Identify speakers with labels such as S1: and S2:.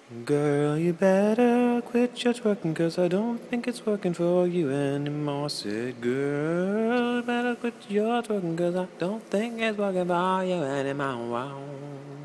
S1: Girl, you better quit your twerking, 'cause I don't think it's working for you anymore. Said, girl, you better quit your twerking, 'cause I don't think it's working for you anymore. Wow.